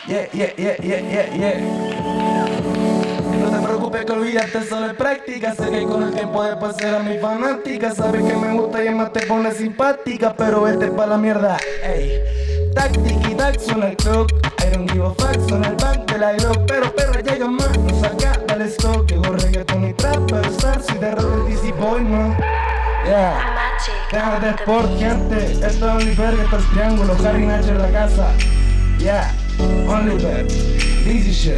Yeah. No te preocupes que olvidarte solo es práctica. Sé que con el tiempo después serás mi fanática. Sabes que me gusta y más te pone simpática, pero vete pa' la mierda, ey. Tac, tiki, tac, suena el clock. I don't give a fuck, suena el bank de la Glock. Pero llega más, no saca, dale stock. Llegó reggaeton y trap, pero star, soy de rock, DC boy, man. Yeah, temas de sport, gente. Esto es OnlyBird, esto es Triángulo, Harry Nacho en la casa. Yeah, OnlyBird, easy shit.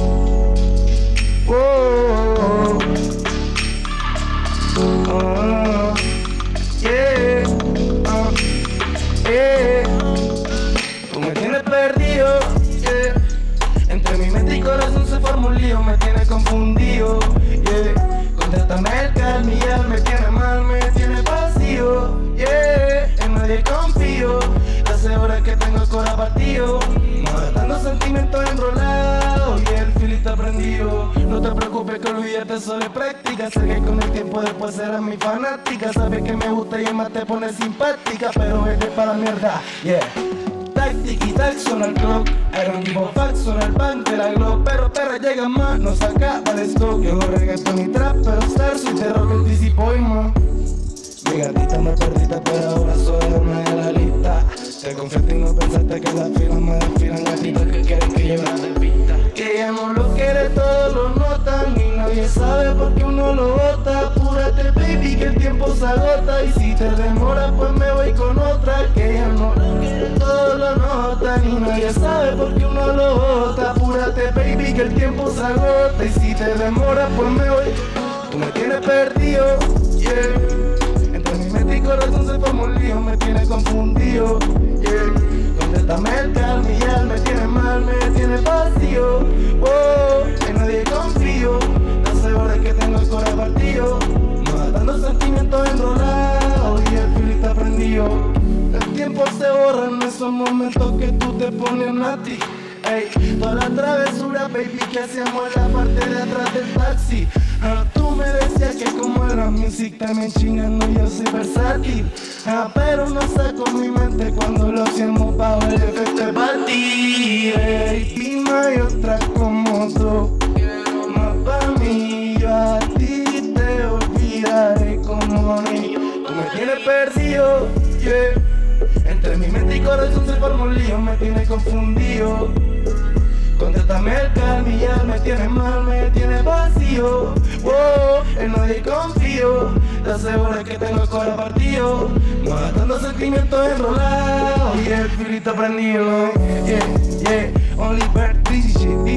Whoa, yeah, yeah. Tú me tienes perdido, yeah. Entre mi mente y corazón se forma un lío, me tiene confundido, yeah. Contéstame el calmillar, me tiene mal, me tiene vacío, yeah. En nadie confío, hace horas que tengo el corazón partido, matando sentimientos enrolados y el filito prendido. No te preocupes que olvidarte solo es práctica. Sé que con el tiempo después serás mi fanática. Sabes que me gusta y más te pone simpática, pero vete para la mierda, yeah. Tac, tiki, tac, suena el clock. I don't give a fuck, suena el bank de la Glock. Pero llega más, no saca, dale stock. Yo hago reggaeton y trap, pero star, soy de rock, el DC boy, man. Mi gatita me perdiste, pero ahora soy una de la lista. Te confieso y no pensaste que las filas me desfilan. Gatitas que quieren que yo las despista. Que ella no lo quiere, todos lo notan. Y nadie sabe por qué uno lo bota. Apúrate, baby, que el tiempo se agota. Y si te demora, pues me voy con otra. Que ella no lo quiere, todos lo notan. Y nadie sabe por qué uno lo bota. Apúrate, baby, que el tiempo se agota. Y si te demora, pues me voy. Tú me tienes perdido, yeah. Entre mi mente y corazón se formó un lío, me tiene confundido, yeah. Contéstame el calmillar, me tiene mal, me tiene vacío, oh, en nadie confío. Hace horas que tengo el corazón partido, matando sentimientos enrolados y el filito prendido. El tiempo se borra en esos momentos que tú te pones nati. Ey, toda la travesura, baby, que hacíamos en la parte de atrás del taxi. Tú me decías que como era music también chingando yo soy versátil. Pero no saco mi mente cuando lo hacemos bajo el efecto de party. Y no hay otra como tú, más pa' mí. Yo a ti te olvidaré como niño. Tú me tienes perdido, yeah. Entre mi mente y corazón se forma un lío, me tiene confundido. Contéstame el calmillar, me tiene mal, me tiene vacío, wow, en nadie confío. Hace horas que tengo el corazón partido, matando sentimientos enrolados y el filito prendido, yeah. OnlyBird, easy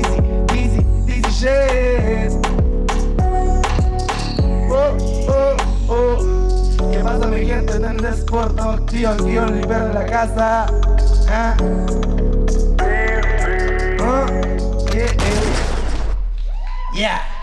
shit. ¿Qué pasa, mi gente del Sport? Tío, aquí OnlyBird en la casa. Yeah.